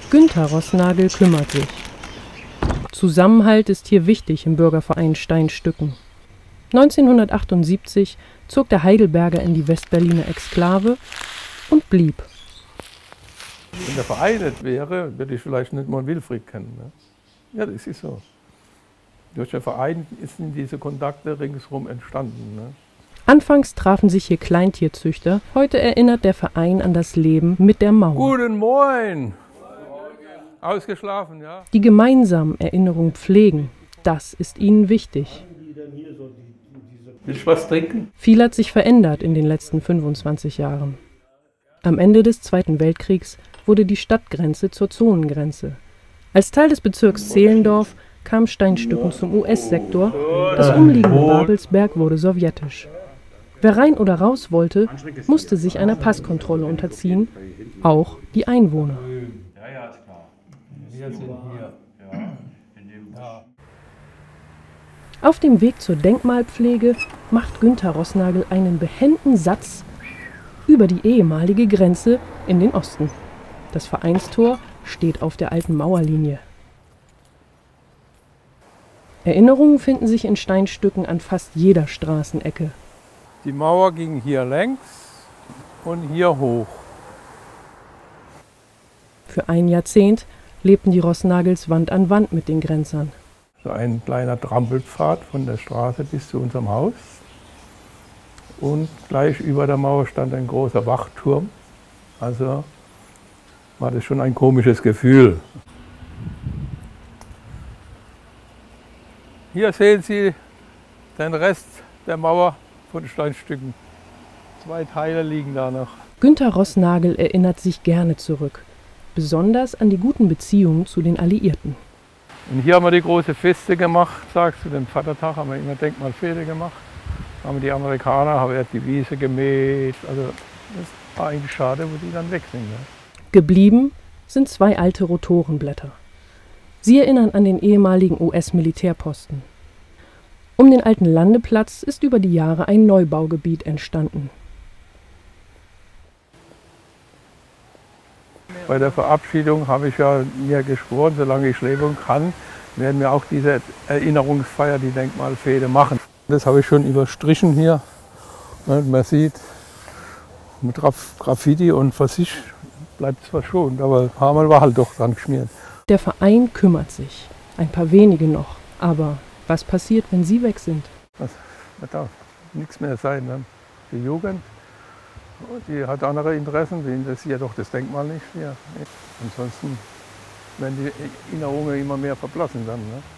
Günter Roßnagel kümmert sich. Zusammenhalt ist hier wichtig im Bürgerverein Steinstücken. 1978 zog der Heidelberger in die Westberliner Exklave und blieb. Wenn der Verein nicht wäre, würde ich vielleicht nicht mal Wilfried kennen. Ne? Ja, das ist so. Durch den Verein sind diese Kontakte ringsherum entstanden. Ne? Anfangs trafen sich hier Kleintierzüchter. Heute erinnert der Verein an das Leben mit der Mauer. Guten Morgen! Ausgeschlafen, ja? Die gemeinsamen Erinnerungen pflegen, das ist ihnen wichtig. Willst du was trinken? Viel hat sich verändert in den letzten 25 Jahren. Am Ende des Zweiten Weltkriegs wurde die Stadtgrenze zur Zonengrenze. Als Teil des Bezirks Zehlendorf kam Steinstücken zum US-Sektor, das umliegende Babelsberg wurde sowjetisch. Wer rein oder raus wollte, musste sich einer Passkontrolle unterziehen, auch die Einwohner. Wir sind hier. Auf dem Weg zur Denkmalpflege macht Günter Roßnagel einen behenden Satz über die ehemalige Grenze in den Osten. Das Vereinstor steht auf der alten Mauerlinie. Erinnerungen finden sich in Steinstücken an fast jeder Straßenecke. Die Mauer ging hier längs und hier hoch. Für ein Jahrzehnt lebten die Roßnagels Wand an Wand mit den Grenzern. So ein kleiner Trampelpfad von der Straße bis zu unserem Haus. Und gleich über der Mauer stand ein großer Wachturm. Also war das schon ein komisches Gefühl. Hier sehen Sie den Rest der Mauer von Steinstücken. 2 Teile liegen da noch. Günter Roßnagel erinnert sich gerne zurück, besonders an die guten Beziehungen zu den Alliierten. Und hier haben wir die große Feste gemacht, sagst du, den Vatertag haben wir immer Denkmalfete gemacht. Haben die Amerikaner, haben die Wiese gemäht. Also das war eigentlich schade, wo die dann weg sind. Ne? Geblieben sind 2 alte Rotorenblätter. Sie erinnern an den ehemaligen US-Militärposten. Um den alten Landeplatz ist über die Jahre ein Neubaugebiet entstanden. Bei der Verabschiedung habe ich ja mir geschworen, solange ich leben kann, werden wir auch diese Erinnerungsfeier, die Denkmalfete machen. Das habe ich schon überstrichen hier. Man sieht, mit Graffiti und für sich bleibt es verschont, aber ein paar Mal war halt doch dran geschmiert. Der Verein kümmert sich, ein paar wenige noch. Aber was passiert, wenn sie weg sind? Da darf nichts mehr sein. Ne? Die Jugend, die hat andere Interessen, die interessiert doch das Denkmal nicht. Ja. Ansonsten werden die Erinnerungen immer mehr verblassen dann. Ne?